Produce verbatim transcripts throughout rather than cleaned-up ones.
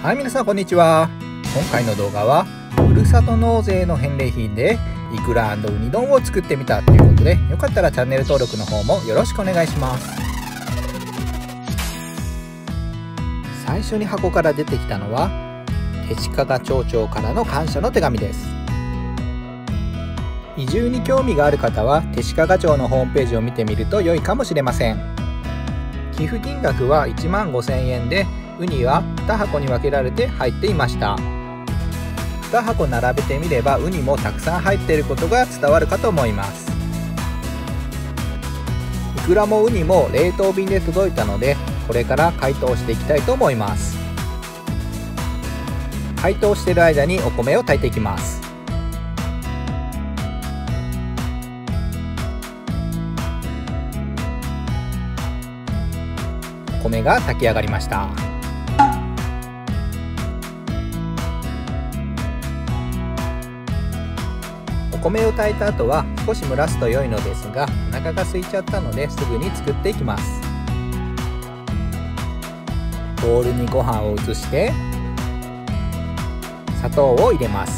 はい、皆さんこんにちは。今回の動画はふるさと納税の返礼品でイクラ&ウニ丼を作ってみたということで、よかったらチャンネル登録の方もよろしくお願いします。最初に箱から出てきたのは手近町長からの感謝の手紙です。移住に興味がある方は手近町のホームページを見てみると良いかもしれません。寄付金額はいちまんごせんえんで、ウニはに箱に分けられて入っていました。に箱並べてみればウニもたくさん入っていることが伝わるかと思います。イクラもウニも冷凍便で届いたので、これから解凍していきたいと思います。解凍している間にお米を炊いていきます。お米が炊き上がりました。お米を炊いた後は少し蒸らすと良いのですが、お腹が空いちゃったのですぐに作っていきます。ボウルにご飯を移して砂糖を入れます。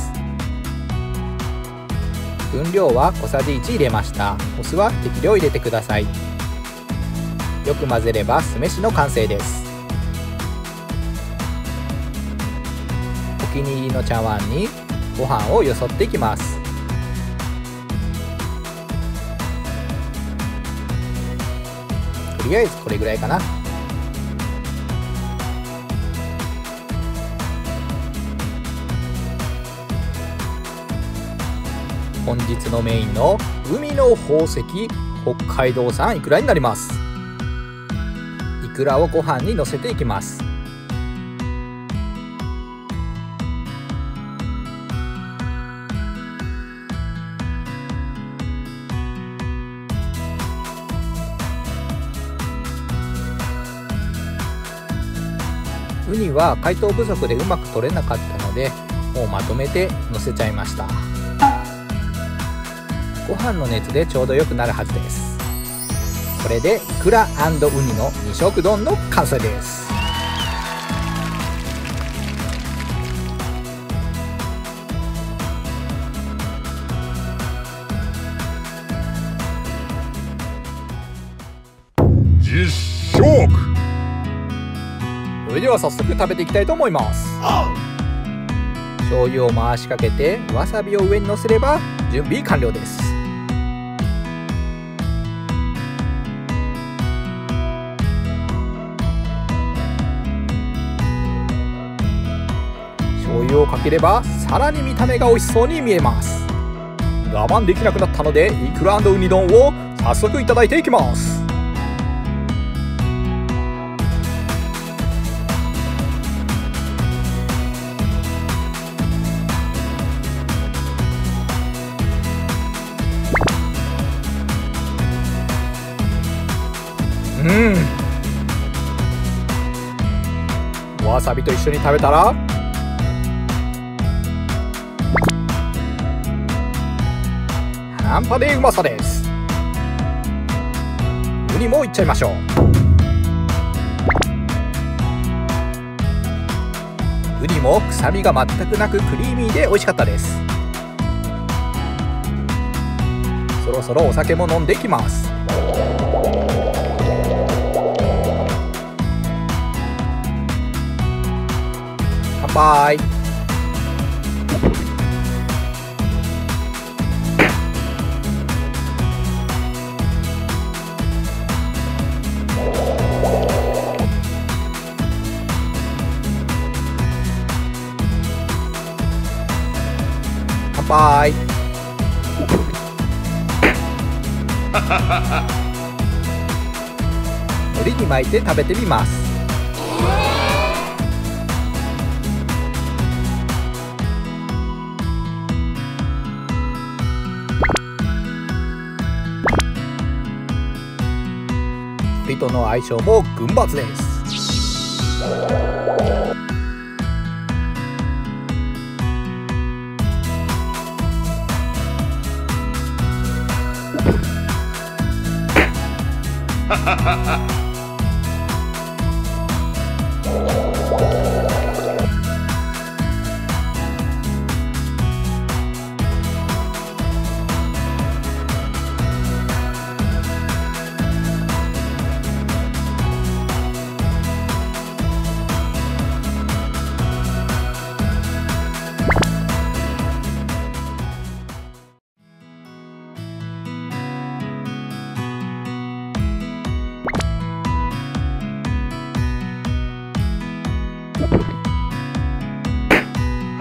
分量は小さじいち入れました。お酢は適量入れてください。よく混ぜれば酢飯の完成です。お気に入りの茶碗にご飯をよそっていきます。とりあえずこれぐらいかな。本日のメインの海の宝石、北海道産イクラになります。イクラをご飯にのせていきます。ウニは解凍不足でうまく取れなかったので、もうまとめてのせちゃいました。ご飯の熱でちょうどよくなるはずです。これでイクラ&ウニの二色丼の完成です。 実食。 それでは早速食べていきたいと思います。醤油を回しかけてわさびを上にのせれば準備完了です。醤油をかければさらに見た目が美味しそうに見えます。我慢できなくなったのでイクラ&ウニ丼を早速いただいていきます。うん、わさびと一緒に食べたら半端でうまさです。ウニもいっちゃいましょう。ウニも臭みが全くなくクリーミーで美味しかったです。そろそろお酒も飲んでいきます。乾杯。乾杯。海苔に巻いて食べてみます。海苔との相性も群抜です。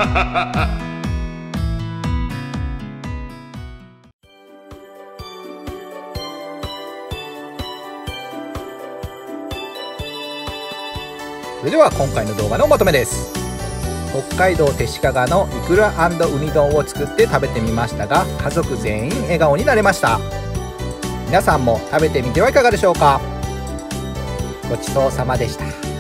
それでは今回の動画のまとめです。北海道弟子屈のいくら&ウニ丼を作って食べてみましたが、家族全員笑顔になれました。皆さんも食べてみてはいかがでしょうか。ごちそうさまでした。